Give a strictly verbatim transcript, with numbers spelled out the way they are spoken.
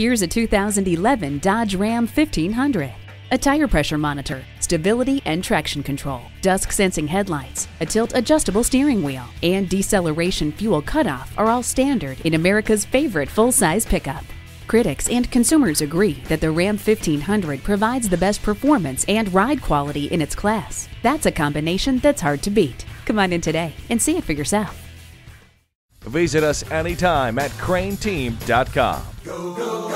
Here's a two thousand eleven Dodge Ram fifteen hundred. A tire pressure monitor, stability and traction control, dusk sensing headlights, a tilt adjustable steering wheel, and deceleration fuel cutoff are all standard in America's favorite full-size pickup. Critics and consumers agree that the Ram fifteen hundred provides the best performance and ride quality in its class. That's a combination that's hard to beat. Come on in today and see it for yourself. Visit us anytime at crain team dot com. Go, go, go.